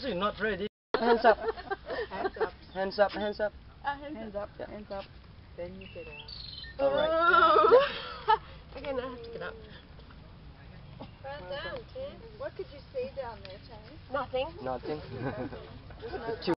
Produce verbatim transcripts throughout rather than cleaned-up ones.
you're not ready. Hands up. Hands up. Hands up. Hands up. Uh, hands, hands up. up. Yeah. Hands up. Then you get out. All right. Oh. Okay, now I have to get up. Well done, Tim. What could you see down there, Tony? Nothing. Nothing. Two.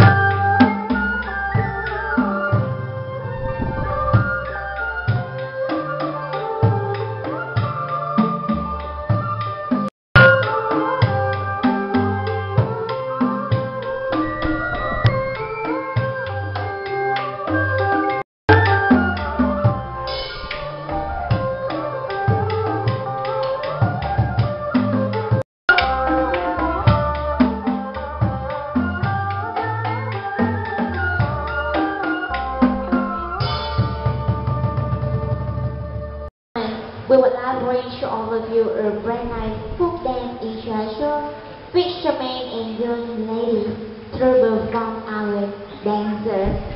We would like to bring to all of you a brand nice folk dance instruction which the men and young ladies through from our dancers.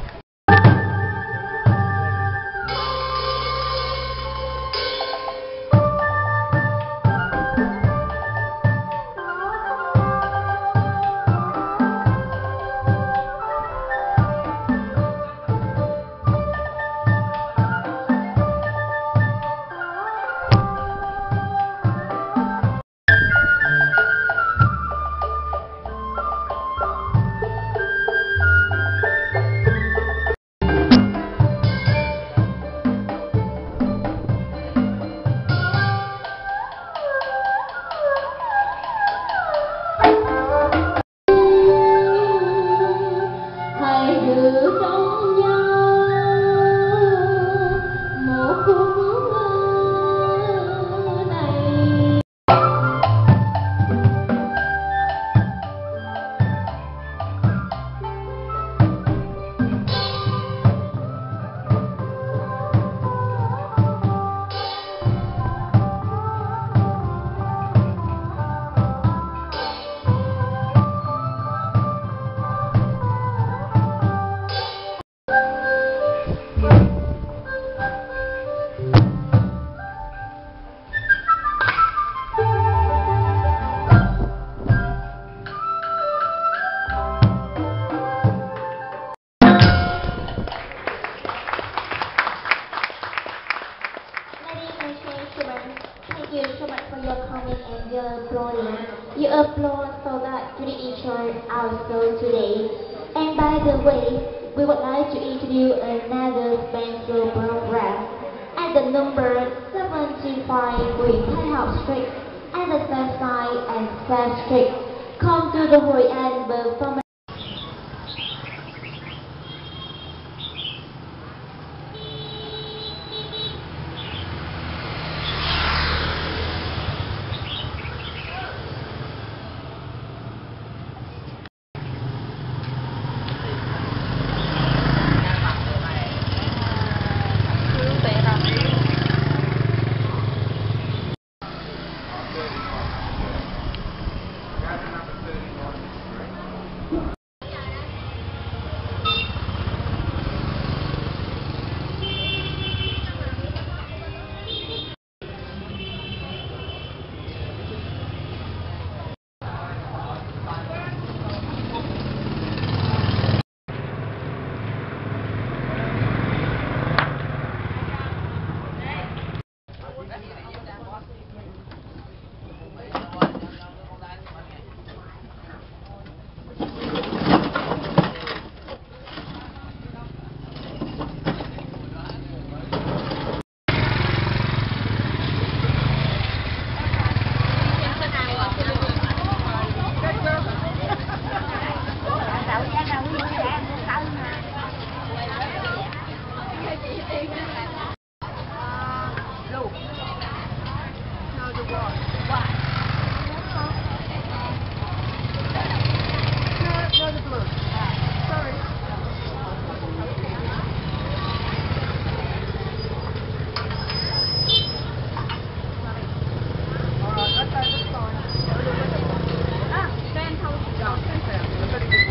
Thank you so much for your comment and your applauding. You applaud so that you enjoy our show today. And by the way, we would like to introduce another special program at the number seventy-five Green House Street at the south side and South Street. Come to the Hội An performance.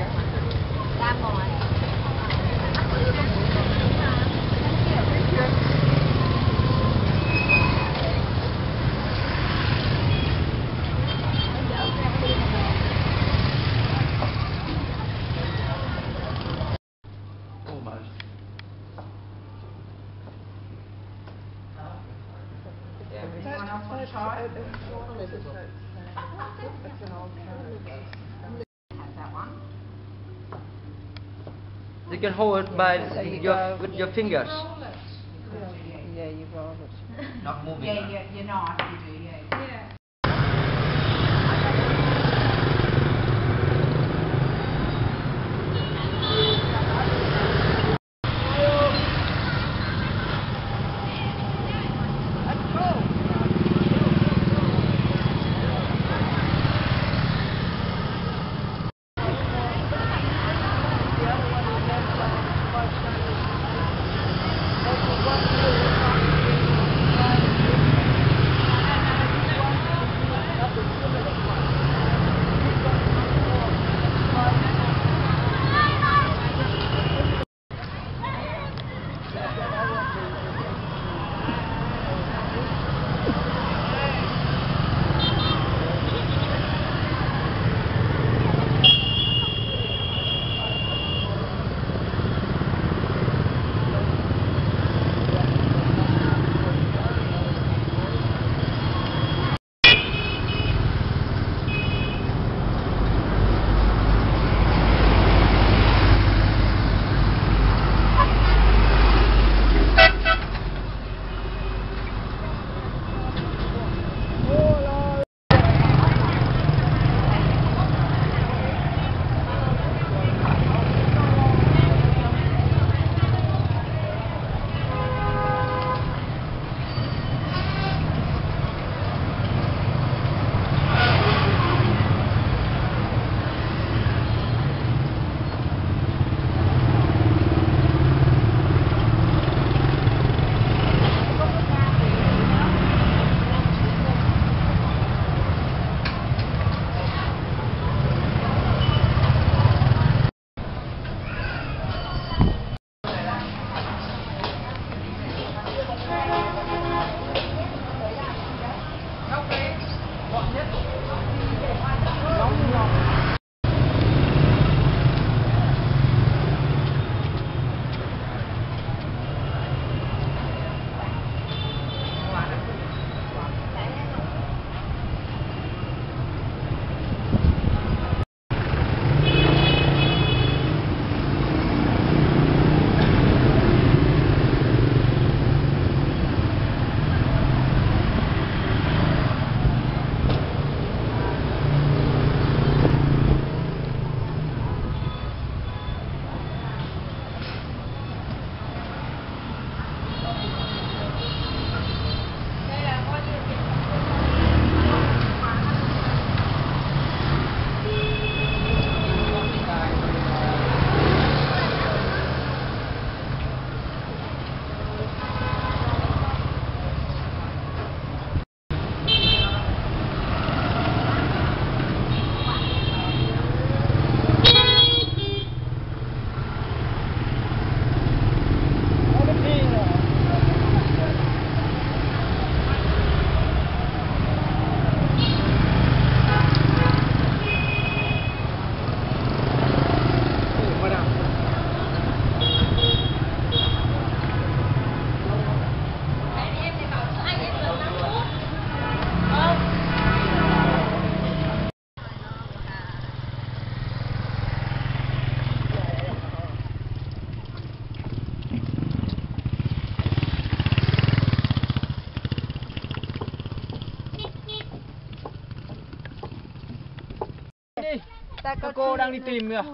Thank you. else want to try? It's an alternative. Have that one. You can hold it by So you your go- with your fingers. Yeah, you roll it. Not moving. Yeah, yeah, you're not, you do, yeah. Yeah. Các cô đang đi tìm kìa.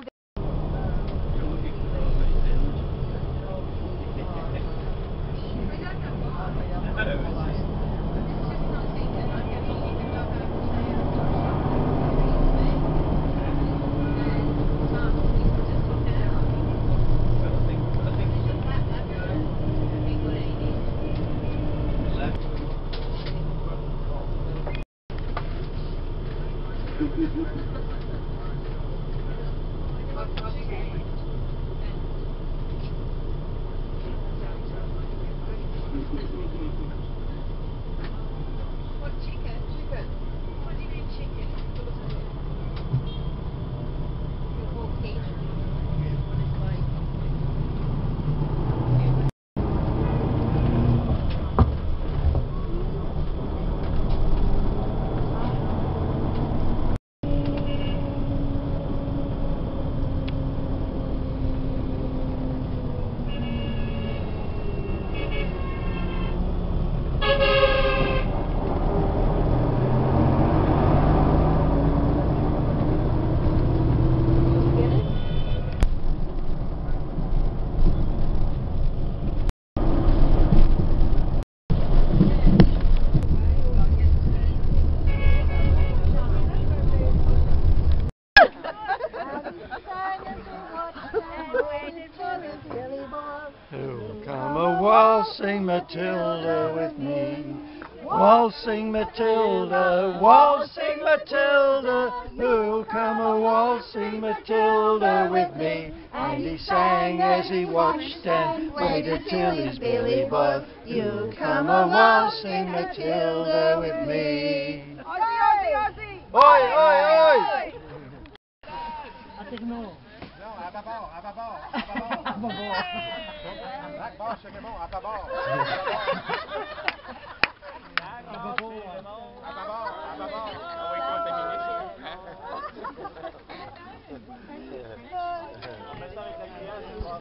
What chicken? Chicken. What do you mean chicken? Your whole cage. What is like? waltzing Matilda with me. Waltzing Matilda, waltzing Matilda, who'll come a waltzing Matilda with me? And he sang as he watched and waited till his belly boiled. You come a waltzing Matilda with me. Aussie, Aussie, Aussie! Oi, oi, oi! Non, à bâbord, à bâbord, à bâbord. À bâbord. Back bord, c'est bon, à bâbord. À bâbord, à bâbord. Ah oui, quand t'es ministre. On met ça avec la créole, je crois.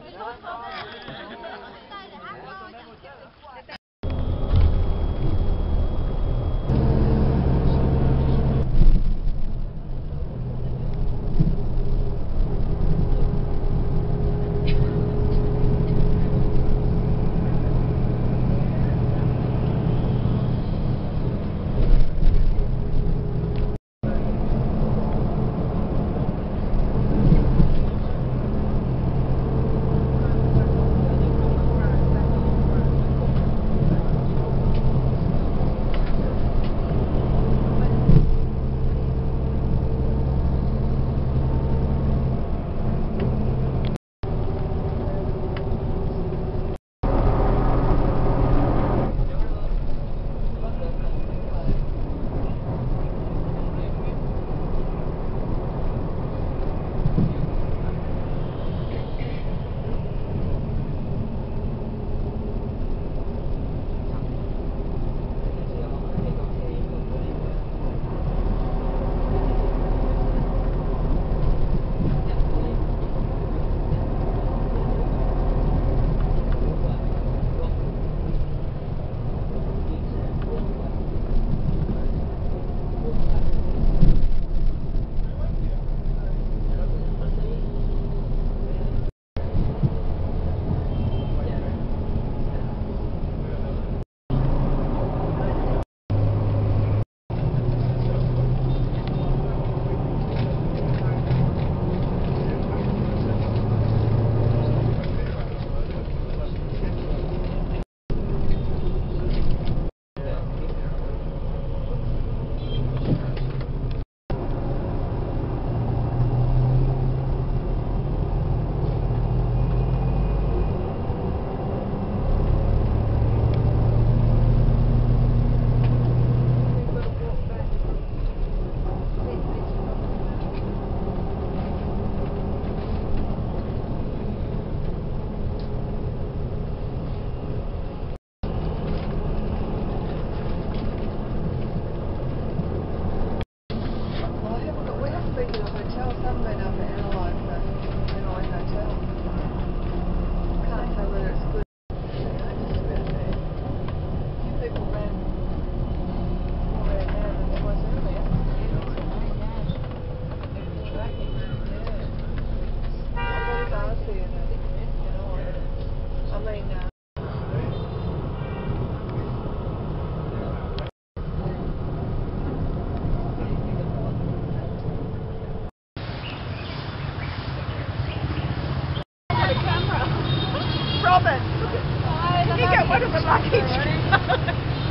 Robin, look at, you get one of the lucky.